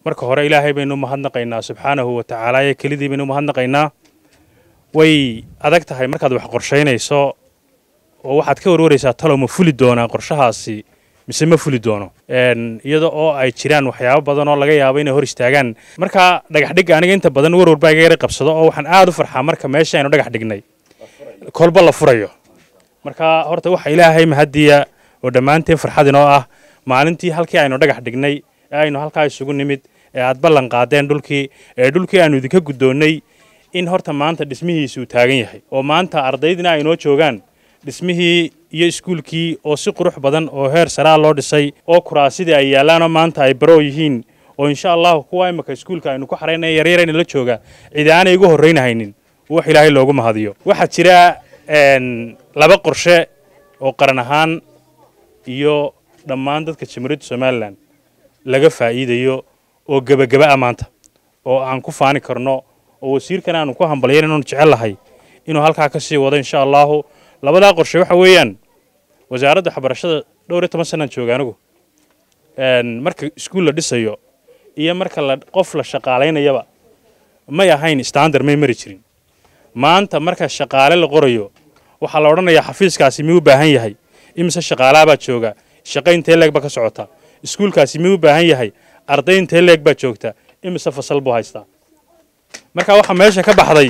marka hore ilaahay baynu mahadnaqaynaa subxaanahu wa tacaala ee kelidii baynu mahadnaqaynaa way adag tahay markaad wax qorshaynayso oo waxaad ka warwaraysaa talo ma fuli doonaa qorshahaasi mise ma fuli doono iyada oo ay jiraan waxyaabo badan oo laga yaabo inay hor istaagaan marka dhagax dhig aniga inta badan warwar baa iga yara qabsado oo waxaan aad u farxaa marka meesha aynu dhagax dhignay kolba la furayo marka horta waxa ilaahay mahadiya oo dhammaanteen farxad inoo ah maalintii halkii aynu dhagax dhignay ee aynu halkaa isugu nimid ee aad ballan qaadeen dhulkii aanu idinka guddoonnay in horta maanta dhismihiisu uu taagan yahay oo maanta ardaydina ay noo joogaan dhismihii iyo iskuulkii oo si qurux badan oo heer saraa loo dhisay oo kuraasidii ay yaallaanoo maanta ay baroo yihiin oo insha allahu kuwa imaka iskuulka aynu ku xaraynaya yaryarayna la jooga cidi aanay igu horraynahaynin wax ilaahay loogu mahadiyo waxaa jira laba qorshe oo qaran ahaan iyo dhammaan dadka jamhuuriyadda somalilan laga faa'iidayo oo gebagaba ah maanta oo aan ku faani karno oo wasiirkan aanu ku hambalyayn inaanu jecel lahay inuu halkaa ka sii wado insha allahu labadaa qorshe waxa weeyaan wasaaradda waxbarashada dhowr iyo 10 sanaan jooga anigu marka iskuul la dhisayo iyo marka qof la shaqaalaynayaba may ahayn standard may mari jirin maanta marka shaqaale la qorayo waxaa la odhanayaa xafiiskaasi miyuu u baahan yahay imise shaqaalaa baa jooga shaqo intee leeg baa ka socota iskuulkaasi miyuu u baahan yahay arday intee leeg baa joogta imise fasal buu haystaa marka waxaa meesha ka baxday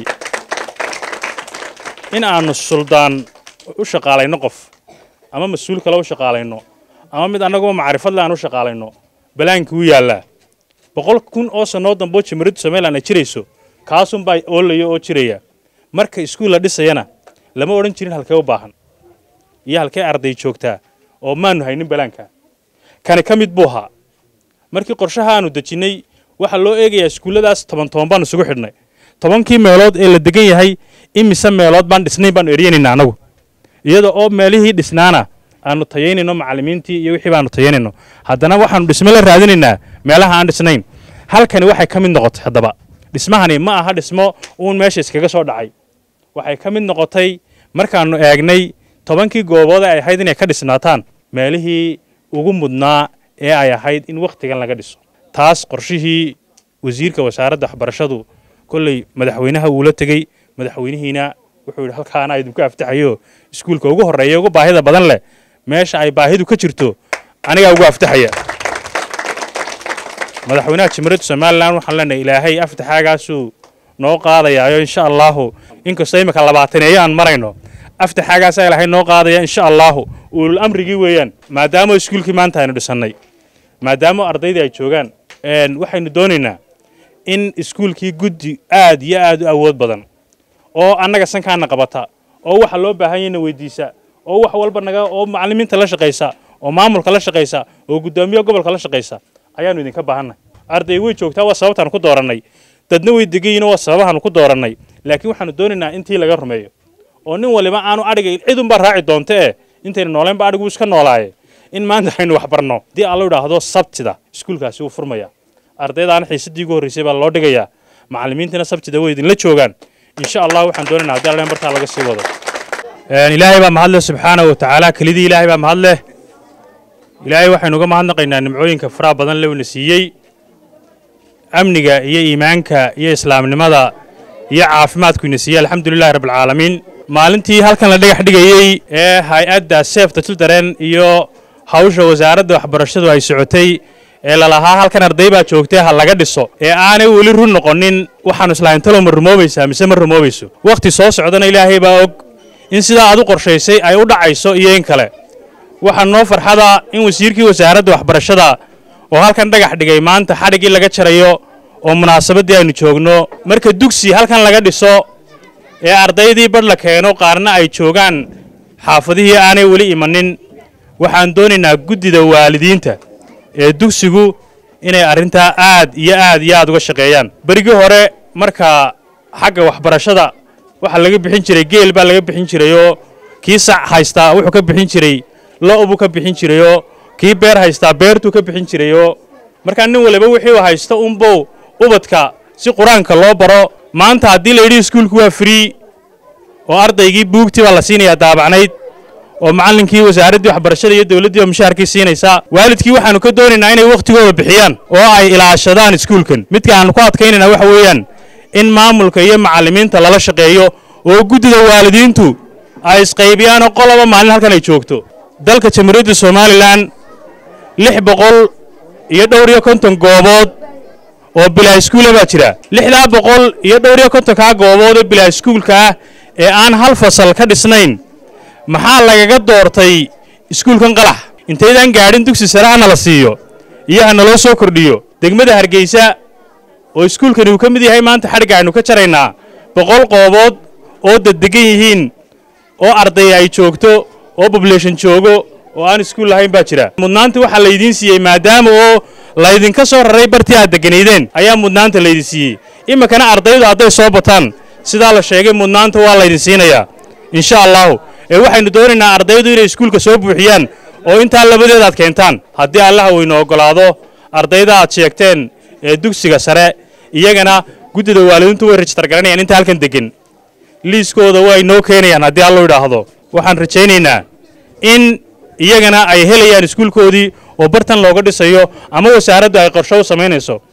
in aanu suldaan u shaqaalayno qof ama mas-uul kale u shaqaalayno ama mid annagoo macrifad leh aan u shaqaalayno balaankii u yaallaa 100,000 oo sannoo dambe oo jamhuuriyadda somalilan ay jirayso kaasunbaa oolaya oo jiraya marka iskuul la dhisayana lama odhan jirin halkee u baahan iyo halkee arday joogtaa oo maanu haynin balaanka kani ka mid buu ahaa markii qorshaha aanu dejinnay waxaa loo eegayaa iskuulladaas 10 baan isugu xidhnay 10kii meelood ee la degan yahay imise meelood baan dhisnayn baanu eryanayna anagu iyada oo meelihii dhisnaana aanu tayaynayno macallimiintii iyo wixii baanu tayaynayno haddana waxaanu dhisme la raadinaynaa meelaha aan dhisnayn halkani waxay ka mid noqotay haddaba dhismahani ma aha dhismo uun meesha iskaga soo dhacay waxay ka mid noqotay markaanu eegnay 10kii goobood ay ahayd inay ka dhisnaataan meelihii ugu mudnaa ee ay ahayd in wakhtigan laga dhiso taas qorshihii wasiirka wasaaradda waxbarashadu kolley madaxweynaha uu la tegey madaxweynihiina wuxuu yidhi halkaana idinku aftaxayo iskuulka ugu horreeya ugu baahida badan leh meesha ay baahidu ka jirto anigaa ugu aftaxaya madaxweynaha jamhuuriyadda somalilan waxaan leenahay ilaahay aftaxaagaasuu noo qaadayaayo insha allahu inkastoo imika 20 aan marayno aftaxaagaasaa ilaahay noo qaadaya insha allahu ulul amrigii weeyaan maadaama iskuulkii maanta aynu dhisannay maadaama ardaydii ay joogaan waxaynu doonaynaa in iskuulkii guddi aad iyo aad u awood badan oo annaga sankaana qabata oo waxa loo baahan yahay weydiisa oo wax walba naga oo macallimiinta la shaqeysa oo maamulka la shaqeysa oo gudoomiye gobolka la shaqeysa ayaanu idinka baahanay arday way joogtaa waa sababtaan ku dooranay dadna way degayiin waa sababahan ku dooranay laakiin waxaanu doonaynaa intii laga rumeeyo oo nin waliba aanu adhiga cid un baa raaci doonta intayna nooleynba adhigu iska noolaaye in maanta aynu wax barno haddii aan la idhaahdo sabtida iskuulkaasi wuu furmaya ardaydaana xiisadii ugu horreysay baa loo dhigayaa macallimiintana sabtida way idinla joogaan insha allah waxaan doonaynaa haddii alleen bartaa laga sii wado ilaahay baa mahad leh subxaanahu wa tacaala kelidii ilaahay baa mahad leh ilaahay waxaynu uga mahadnaqaynaa nimcooyinka faraha badan lewna siiyey amniga iyo iimaanka iyo islaamnimada iyo caafimaadku ina siiyey alxamdulillahi rabbilcaalamiin maalintii halkan la dhagax dhigayey ee hay-adda Save the Children iyo hawsha wasaaradda waxbarashadu ay socotay ee lalahaa halkan arday baa joogtay ha laga dhiso ee aanay weli run noqonin waxaanu islaahin talo ma rumoobaysaa mise ma rumoobayso waqti soo socdana ilaahay baa og in sidaa aad u qorshaysay ay u dhacayso iyo in kale waxaa noo farxada in wasiirkii wasaaradda waxbarashada oo halkan dhagax dhigay maanta xadhigii laga jarayo oo munaasabaddii aynu joogno marka dugsi halkan laga dhiso ee ardaydii badh la keeno qaarna ay joogaan xaafadihii aanay weli imanin waxaan doonaynaa guddida waalidiinta ee dugsigu inay arrintaa aad iyo aad uga shaqeeyaan berigii hore marka xagga waxbarashada waxa laga bixin jiray geel baa laga bixin jirayoo kii sac haystaa wuxuu ka bixin jiray lo-buu ka bixin jirayoo kii beer haystaa beertuu ka bixin jirayoo markaa nin waliba wixii haysta unbow ubadka si qur-aanka loo baro maanta haddii la yidhi iskuulku waa free oo ardaygii buugtii baa la siinayaa daabacnayd oo macallinkii wasaaradii waxbarashada iyo dawladda oo mushaharkii siinaysa waalidkii waxaanu ka doonaynaa inay waqtigooda bixiyaan oo ay ilaashadaan iskuulkan midka aan ku adkaynayna waxa weeyaan in maamulka iyo macallimiinta lala shaqeeyo oo guddida waalidiintu ay isqaybiyaan oo qolaba maalin halkan ay joogto dalka jamhuuriyadda Soomaaliland 650 goobood oo bilaa iskuul baa jira 650 ka goobood oo bilaa iskuulka ee aan hal fasal ka dhisnayn maxaa lagaga doortay iskuulkan qalax inteedaan gaadhin dugsi sare aan la siiyo iyo aan loo soo kordhiyo degmada Hargeysa oo iskuulkan uu ka mid yahay maanta xariga aynu ka jaraynaa 100 goobood oo degan yihiin oo arday ay joogto oo population joogo oo aan iskuul lahayn baa jira mudnaanta waxa la idin siiyay maadaama oo la idin ka soo raray bartii aad deganeedeen ayaa mudnaanta la idin siiyay imikana ardaydu hadday soo bataan sida la sheegay mudnaanta waa la idin siinayaa insha Allah waxaynu doonaynaa ardaydu inay iskuulka soo buuxiyaan oo inta labadeeda aad keentaan haddii Allah uu inoo ogolaado ardayda aad sheegteen ee dugsiga sare iyagana guddida waalidiintu way register garanayaan inta halkan degan liiskooda way noo keenayaan haddii Allah yiraahdo waxaan rajaynaynaa in iyagana ay helayaan iskuulkoodii oo bartan looga dhisayo ama wasaaraddu ay qorshe u sameynayso